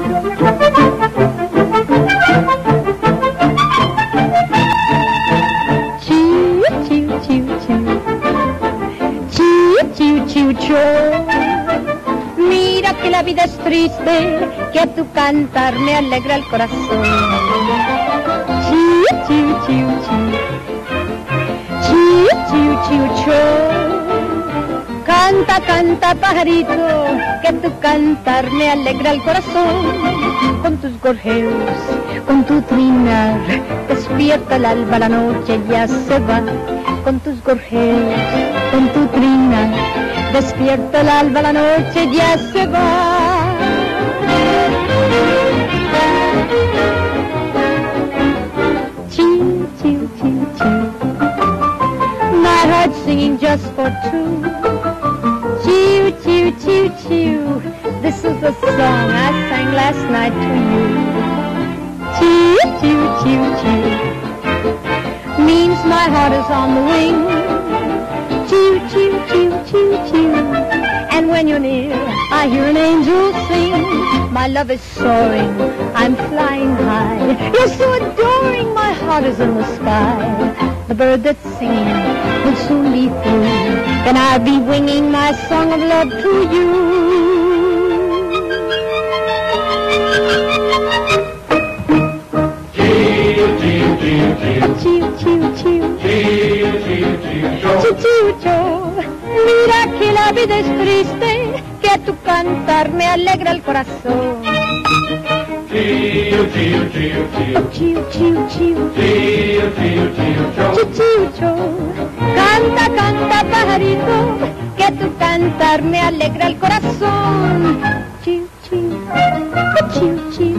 Mira que la vida es triste, que tu cantar me alegra el corazón. Chiu, chiu, chiu, chiu. Chiu, chiu, chiu, chiu. Canta, canta, pajarito, que tu cantar me alegra el corazón. Con tus gorjeos, con tu trinar, despierta el alba, la noche ya se va. Con tus gorjeos, con tu trinar, despierta el alba, la noche ya se va. Chiu, chiu, chiu, chiu. My heart singing just for two. Chiu, chiu, chiu, chiu. This is the song I sang last night to you. Chiu, chiu, chiu, chiu. Means my heart is on the wing. Chiu, chiu, chiu, chiu, chiu. And when you're near, I hear an angel sing. My love is soaring, I'm flying high. You're so adoring, my heart is in the sky. The bird that's singing will soon be through, then I'll be winging my song of love to you. Chiu, chiu, chiu, chiu. Chiu, chiu, chiu. Chiu, chiu, chiu, Chiu, chiu, chiu. Mira que la vida es triste, que tu cantar me alegra el corazón. chiu, chiu, chiu, chiu. Chiu, chiu, chiu. Chiu, chiu, chiu, Chiu, chiu, chiu. Canta, canta, pajarito, que tu cantar me alegra el corazón. Chiu, chiu, chiu, chiu.